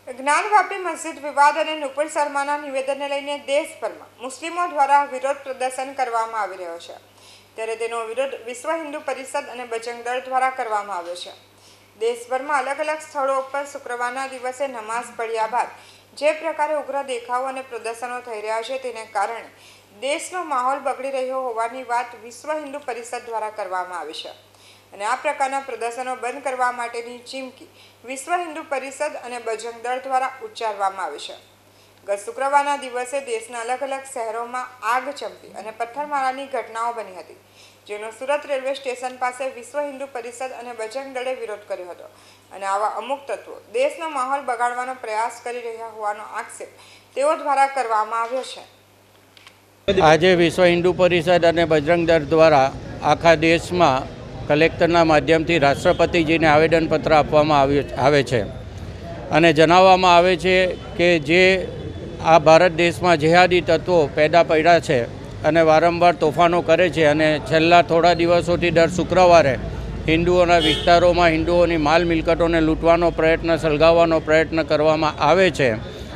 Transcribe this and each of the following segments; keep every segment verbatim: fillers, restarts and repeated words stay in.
જ્ઞાનવાપી મસ્જિદ વિવાદ અને નુપુર શર્માના નિવેદનને લઈને દેશભરમાં મુસ્લિમો દ્વારા વિરોધ પ્રદર્શન કરવામાં આવી રહ્યો છે, ત્યારે તેનો વિરોધ વિશ્વ હિન્દુ પરિષદ અને બજરંગ દળ દ્વારા કરવામાં આવ્યો છે। દેશભરમાં અલગ અલગ સ્થળો પર શુક્રવારના દિવસે નમાઝ પડ્યા બાદ જે પ્રકારે ઉગ્ર દેખાવો અને પ્રદર્શનો થઈ રહ્યા છે, તેને કારણે દેશનો માહોલ બગડી રહ્યો હોવાની વાત વિશ્વ હિન્દુ પરિષદ દ્વારા કરવામાં આવી છે અને આ પ્રકારના પ્રદર્શનો બંધ કરવા માટેની ચીમકી વિશ્વ હિન્દુ પરિષદ અને બજરંગ દળ દ્વારા ઉચ્ચારવામાં આવી છે। ગત શુક્રવારના દિવસે દેશના અલગ અલગ શહેરોમાં આગ ચંપી અને પથ્થરમારાની ઘટનાઓ બની હતી, જેનો સુરત રેલવે સ્ટેશન પાસે વિશ્વ હિન્દુ પરિષદ અને બજરંગ દળે વિરોધ કર્યો હતો અને આવા અમુક તત્વો દેશનો માહોલ બગાડવાનો પ્રયાસ કરી રહ્યા હોવાનો આક્ષેપ તેઓ દ્વારા કરવામાં આવ્યો છે। આજે વિશ્વ હિન્દુ પરિષદ અને બજરંગ દળ દ્વારા આખા દેશમાં કલેક્ટરના માધ્યમથી રાષ્ટ્રપતિજીને આવેદનપત્ર આપવામાં આવ્યું આવે છે અને જણાવવામાં આવે છે કે જે આ ભારત દેશમાં જેહાદી તત્વો પેદા પડ્યા છે અને વારંવાર તોફાનો કરે છે અને છેલ્લા થોડા દિવસોથી દર શુક્રવારે હિન્દુઓના વિસ્તારોમાં હિન્દુઓની માલ મિલકતોને લૂંટવાનો પ્રયત્ન, સળગાવવાનો પ્રયત્ન કરવામાં આવે છે।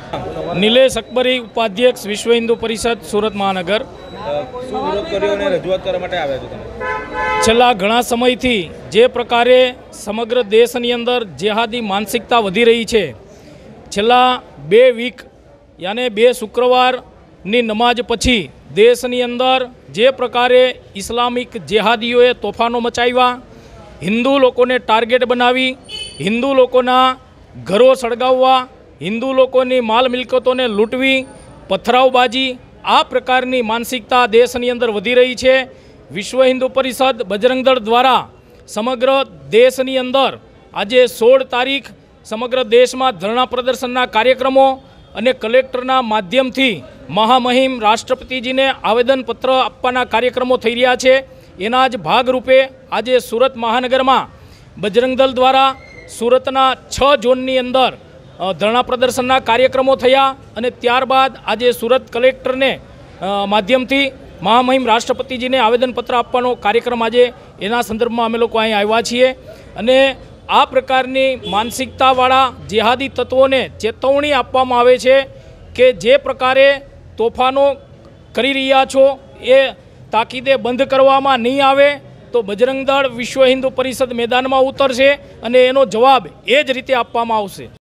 નિલેશ અકબરી, ઉપાધ્યક્ષ વિશ્વ હિન્દુ પરિષદ સુરત મહાનગર। શું વિરોધ કર્યો અને રજૂઆત કરવા માટે આવ્યા છો તમે? છેલ્લા ઘણા સમયથી જે પ્રકારે સમગ્ર દેશની અંદર જેહાદી માનસિકતા વધી રહી છે, છેલ્લા બે વીક યાને બે શુક્રવારની નમાજ પછી દેશની અંદર જે પ્રકારે ઇસ્લામિક જેહાદીઓએ તોફાનો મચાવ્યા, હિન્દુ લોકોને ટાર્ગેટ બનાવી, હિન્દુ લોકોના ઘરો સળગાવવા, હિન્દુ લોકોની માલ મિલકતોને લૂંટવી, પથરાવબાજી, આ પ્રકારની માનસિકતા દેશની અંદર વધી રહી છે। વિશ્વ હિન્દુ પરિષદ બજરંગ દળ દ્વારા સમગ્ર દેશની અંદર આજે સોળ તારીખ સમગ્ર દેશમાં ધરણા પ્રદર્શનના કાર્યક્રમો અને કલેક્ટરના માધ્યમથી મહામહિમ રાષ્ટ્રપતિજીને આવેદનપત્ર આપવાના કાર્યક્રમો થઈ રહ્યા છે। એના જ ભાગરૂપે આજે સુરત મહાનગરમાં બજરંગ દળ દ્વારા સુરતના છ ઝોનની અંદર ધરણા પ્રદર્શનના કાર્યક્રમો થયા અને ત્યારબાદ આજે સુરત કલેક્ટરને માધ્યમથી મહામહિમ રાષ્ટ્રપતિજીને આવેદનપત્ર આપવાનો કાર્યક્રમ આજે એના સંદર્ભમાં અમે લોકો અહીં આવ્યા છીએ અને આ પ્રકારની માનસિકતાવાળા જેહાદી તત્વોને ચેતવણી આપવામાં આવે છે કે જે પ્રકારે તોફાનો કરી રહ્યા છો એ તાકીદે બંધ કરવામાં નહીં આવે તો બજરંગ દળ વિશ્વ હિન્દુ પરિષદ મેદાનમાં ઉતરશે અને એનો જવાબ એ જ રીતે આપવામાં આવશે।